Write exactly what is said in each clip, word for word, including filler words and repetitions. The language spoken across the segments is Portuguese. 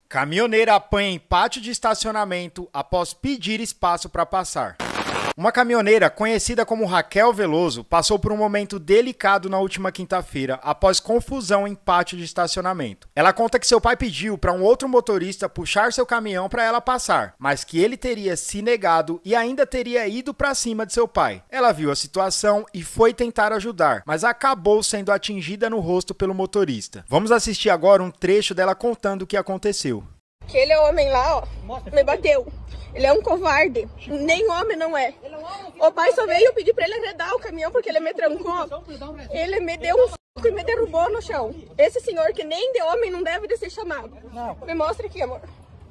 Caminhoneira apanha em pátio de estacionamento após pedir espaço para passar. Uma caminhoneira, conhecida como Raquel Veloso, passou por um momento delicado na última quinta-feira, após confusão em pátio de estacionamento. Ela conta que seu pai pediu para um outro motorista puxar seu caminhão para ela passar, mas que ele teria se negado e ainda teria ido para cima de seu pai. Ela viu a situação e foi tentar ajudar, mas acabou sendo atingida no rosto pelo motorista. Vamos assistir agora um trecho dela contando o que aconteceu. Aquele homem lá, ó, me bateu. Ele é um covarde. Nem homem não é. O pai só veio pedir pra ele arredar o caminhão porque ele me trancou. Ele me deu um soco e me derrubou no chão. Esse senhor que nem de homem não deve de ser chamado. Me mostra aqui, amor.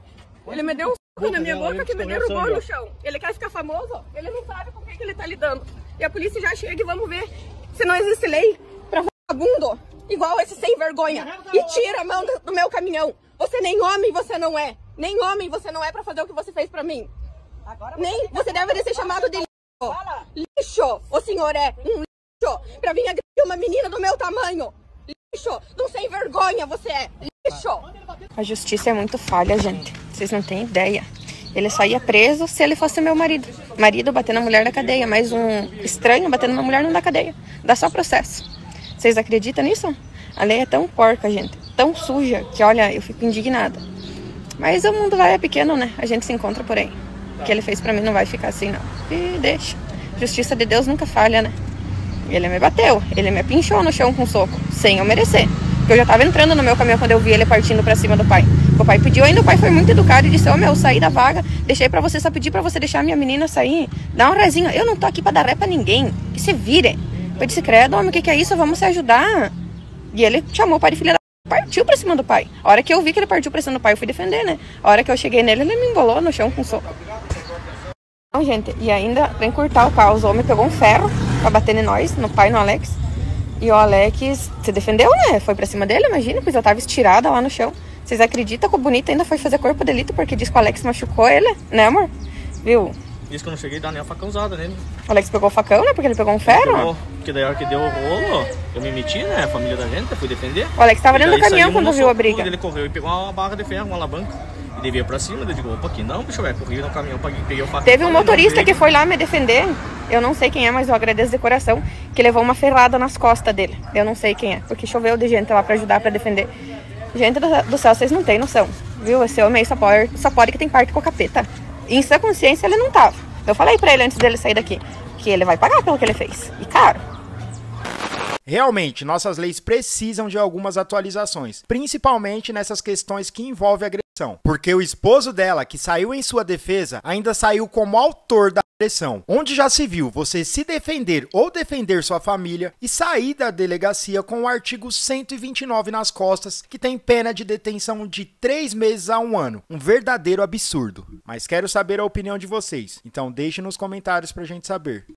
Ele me deu um soco na minha boca que me derrubou no chão. Ele quer ficar famoso? Ele não sabe com quem que ele tá lidando. E a polícia já chega e vamos ver se não existe lei pra vagabundo igual esse sem vergonha. E tira a mão do meu caminhão. Você nem homem você não é. Nem homem você não é pra fazer o que você fez pra mim. Agora você nem você deve de ser chamado de lixo. Lixo. O senhor é um lixo. Pra vir agredir uma menina do meu tamanho. Lixo. Não sem vergonha você é. Lixo. A justiça é muito falha, gente. Vocês não têm ideia. Ele saía preso se ele fosse meu marido. Marido batendo na mulher da cadeia. Mas um estranho batendo na mulher não dá cadeia. Dá só processo. Vocês acreditam nisso? A lei é tão porca, gente. Tão suja que, olha, eu fico indignada. Mas o mundo lá é pequeno, né? A gente se encontra por aí. O que ele fez pra mim não vai ficar assim, não. E deixa. Justiça de Deus nunca falha, né? Ele me bateu. Ele me pinchou no chão com um soco. Sem eu merecer. Porque eu já tava entrando no meu caminhão quando eu vi ele partindo pra cima do pai. O pai pediu ainda, o pai foi muito educado e disse, ô, meu, saí da vaga. Deixei pra você, só pedir pra você deixar a minha menina sair. Dá um rezinho. Eu não tô aqui pra dar ré pra ninguém. Que se vire. Eu disse, credo, homem, o que que é isso? Vamos se ajudar. E ele chamou o pai de filha da... Partiu pra cima do pai. A hora que eu vi que ele partiu pra cima do pai, eu fui defender, né? A hora que eu cheguei nele, ele me embolou no chão com soco. Não, gente, e ainda, pra encurtar o caos, o homem pegou um ferro pra bater em nós, no pai e no Alex. E o Alex se defendeu, né? Foi pra cima dele, imagina, pois eu tava estirada lá no chão. Vocês acreditam que o bonito ainda foi fazer corpo de delito porque disse que o Alex machucou ele, né, amor? Viu? Disse que eu não cheguei a dar nem a facãozada nele. O Alex pegou o facão, né? Porque ele pegou um ferro. Pegou, porque daí a hora que deu o rolo, eu me meti, né? A família da gente, eu fui defender. O Alex tava dentro do caminhão quando viu a briga. Ele correu e pegou uma barra de ferro, uma alavanca. E devia pra cima, eu digo, opa, aqui não, bicho, velho. Corri no caminhão, peguei o facão. Teve um motorista que foi lá me defender. Eu não sei quem é, mas eu agradeço de coração. Que levou uma ferrada nas costas dele. Eu não sei quem é, porque choveu de gente lá pra ajudar, pra defender. Gente do, do céu, vocês não têm noção. Viu? Esse homem aí só pode, só pode que tem parte com o capeta. Em sua consciência ele não tava. Eu falei pra ele antes dele sair daqui, que ele vai pagar pelo que ele fez. E caro. Realmente, nossas leis precisam de algumas atualizações, principalmente nessas questões que envolvem agressão. Porque o esposo dela, que saiu em sua defesa, ainda saiu como autor da agressão. Onde já se viu você se defender ou defender sua família e sair da delegacia com o artigo cento e vinte e nove nas costas, que tem pena de detenção de três meses a um ano. Um verdadeiro absurdo. Mas quero saber a opinião de vocês, então deixe nos comentários pra gente saber.